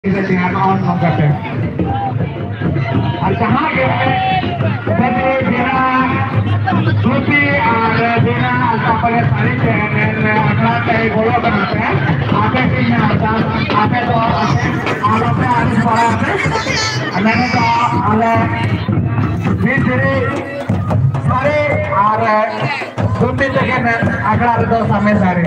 ध्यान और करते हैं और जहाँ के बिना धोती और बिना कपड़े साड़ी पहने अपना कहीं गोलो बनाते हैं आगे की में आता आगे तो आगे पे आगे पड़ा है मैंने तो आगे धीरे सारे और धोती जगह में अगला तो समय सारे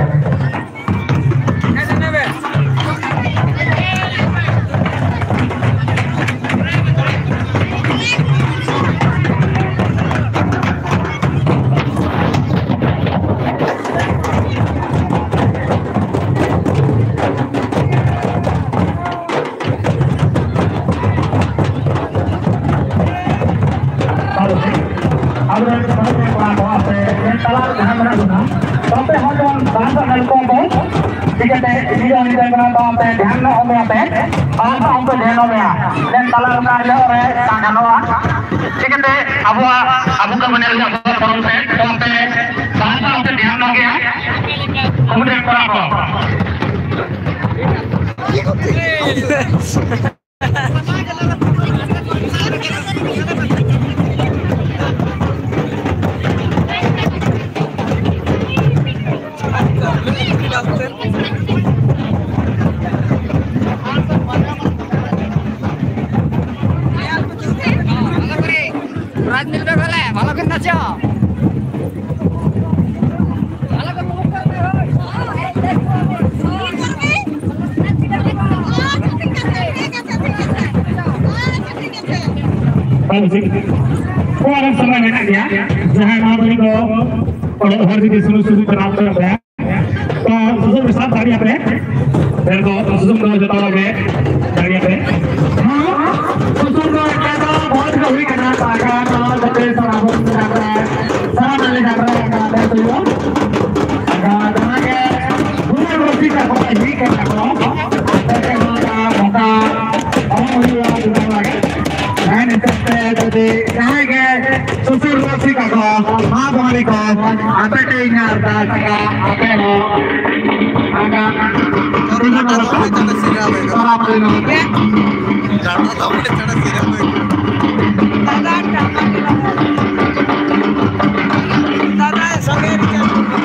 समय में जहाँ महाबली को हर जगह सुसुन बना कर रहा है तो सुसुन के साथ गाड़ियाँ पे फिर को सुसुन को जता लगे गाड़ियाँ पे हाँ सुसुन को क्या तो बहुत कभी करना पाएगा तो जैसे सारा बहुत जाता है सारा माले जाता है करते हैं तो यो जहाँ के पूरे रोटी का कोई ही करना को जैसे हमारा मौका और मुझे यहाँ दुकान लगे मैंने सकते jadi naik susur rosi kako mahabali ko apa kayaknya ada saka apa lo ada turun ke orang lain jangan tahu boleh cara siram दादा सगेर के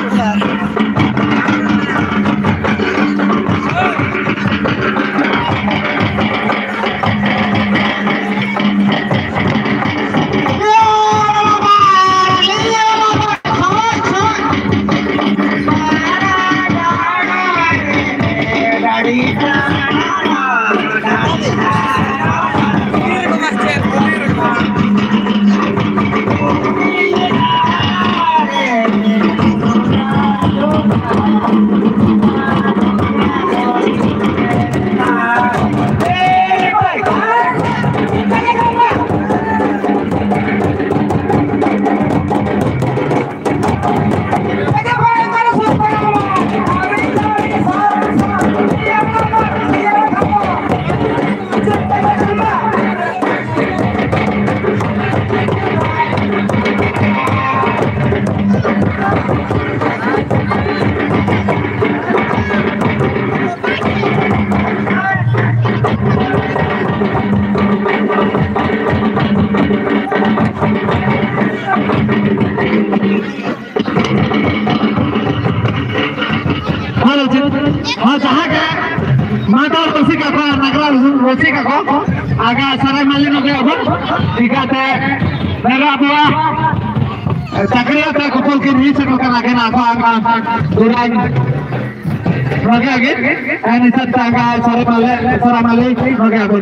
आगा सारा मालिन के अब ठीक है मेरा बुआ चक्रिया तक कुल के नहीं से कर आगे ना आगा दूरा आगे आगे एंड इस आगा सारा माले आगे आगे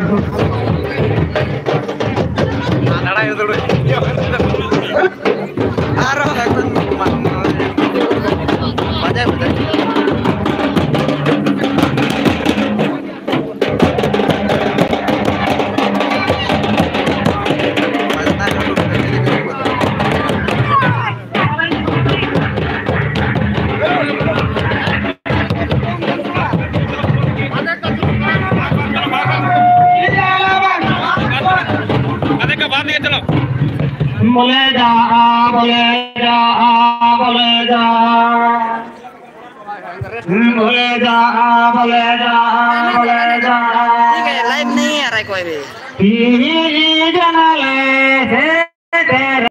लड़ाई उधर आ रहा है मजा है बोले जा बोले जा बोले जा बोले जा बोले जा बोले जा ठीक है लाइव नहीं आ रहा है कोई भी जनले